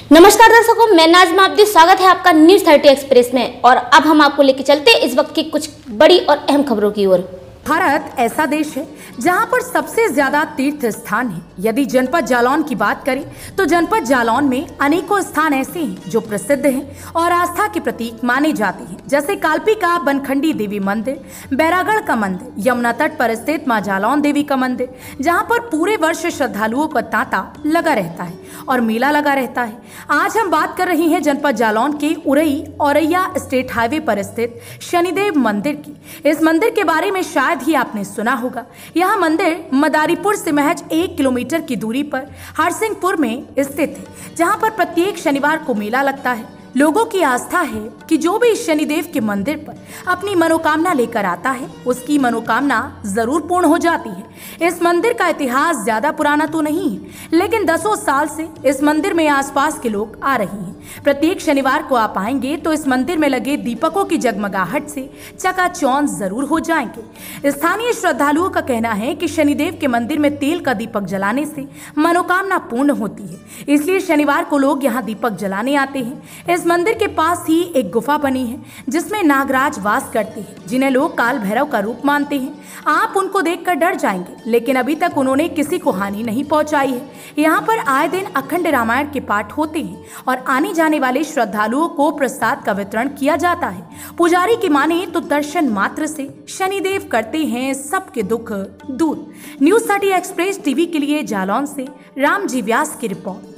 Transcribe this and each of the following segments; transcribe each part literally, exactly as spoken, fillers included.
नमस्कार दर्शकों, मैं नाज़मा अब्दी, स्वागत है आपका न्यूज़ थर्टी एक्सप्रेस में। और अब हम आपको लेकर चलते हैं इस वक्त की कुछ बड़ी और अहम खबरों की ओर। भारत ऐसा देश है जहां पर सबसे ज्यादा तीर्थ स्थान है। यदि जनपद जालौन की बात करें तो जनपद जालौन में अनेकों स्थान ऐसे हैं जो प्रसिद्ध हैं और आस्था के प्रतीक माने जाते हैं, जैसे कालपी का बनखंडी देवी मंदिर, बैरागढ़ का मंदिर, यमुना तट पर स्थित मां जालौन देवी का मंदिर, जहां पर पूरे वर्ष श्रद्धालुओं का तांता लगा रहता है और मेला लगा रहता है। आज हम बात कर रहे हैं जनपद जालौन के उरई औरैया स्टेट हाईवे पर स्थित शनिदेव मंदिर की। इस मंदिर के बारे में शायद ही आपने सुना होगा। यह मंदिर मदारीपुर से महज एक किलोमीटर की दूरी पर हरसिंहपुर में स्थित है, जहां पर प्रत्येक शनिवार को मेला लगता है। लोगों की आस्था है कि जो भी शनिदेव के मंदिर पर अपनी मनोकामना लेकर आता है उसकी मनोकामना जरूर पूर्ण हो जाती है। इस मंदिर का इतिहास ज्यादा पुराना तो नहीं है, लेकिन दसों साल से इस मंदिर में आसपास के लोग आ रहे हैं। प्रत्येक शनिवार को आप आएंगे तो इस मंदिर में लगे दीपकों की जगमगाहट से चकाचौंध जरूर हो जाएंगे। स्थानीय श्रद्धालुओं का कहना है कि शनिदेव के मंदिर में तेल का दीपक जलाने से मनोकामना पूर्ण होती है, इसलिए शनिवार को लोग यहाँ दीपक जलाने आते हैं। इस मंदिर के पास ही एक गुफा बनी है जिसमें नागराज वास करते हैं, जिन्हें लोग काल भैरव का रूप मानते हैं। आप उनको देखकर डर जाएंगे, लेकिन अभी तक उन्होंने किसी को हानि नहीं पहुंचाई है। यहाँ पर आए दिन अखंड रामायण के पाठ होते हैं और आने जाने वाले श्रद्धालुओं को प्रसाद का वितरण किया जाता है। पुजारी की माने तो दर्शन मात्र से शनिदेव करते हैं सबके दुख दूर। न्यूज़ थर्टी एक्सप्रेस टीवी के लिए जालौन से राम जी व्यास की रिपोर्ट।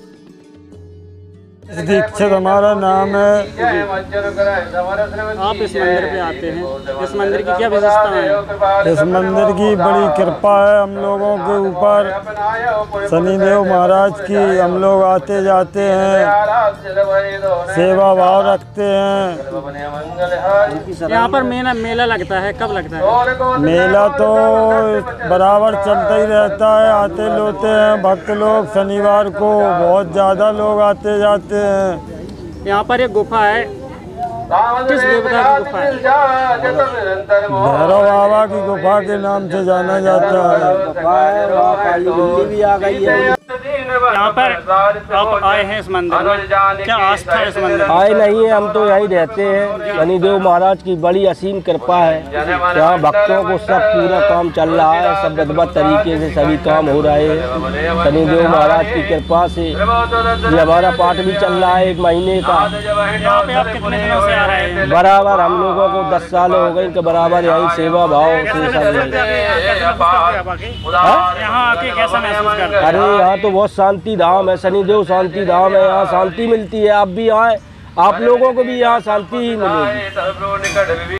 दीक्षित हमारा नाम है। आप इस मंदिर पे आते हैं, इस मंदिर की क्या विशेषता है? इस मंदिर की बड़ी कृपा है हम लोगों के ऊपर, शनिदेव महाराज की। हम लोग आते जाते हैं, सेवा भाव रखते हैं। यहाँ पर मेला मेला लगता है, कब लगता है? मेला तो बराबर चलता ही रहता है, आते लोते हैं भक्त लोग। शनिवार को बहुत ज़्यादा लोग आते जाते हैं। यहाँ पर एक गुफा है, किस देवता की गुफा है? भैरव बाबा की गुफा के नाम से जाना जाता है। भी आ गई है। यहाँ पर आप आए हैं इस मंदिर में, क्या आस्था है इस मंदिर? आए नहीं है, हम तो यहीं रहते हैं। शनिदेव महाराज की बड़ी असीम कृपा है, यहाँ भक्तों को सब पूरा काम चल रहा है, सब विधिवत तरीके से सभी काम हो रहे हैं। शनिदेव महाराज की कृपा से ये हमारा पाठ भी चल रहा है एक महीने का। यहाँ पे आप कितने दिनों से आ रहे हैं? बराबर हम लोगों को दस साल हो गए कि बराबर यही सेवा भाव से सब। यहाँ आके कैसा महसूस करते हैं? अरे यहाँ तो बहुत शांति धाम है, शनिदेव शांति धाम है, यहाँ शांति मिलती है। आप भी आए, आप लोगों को भी यहाँ शांति ही मिलेगी।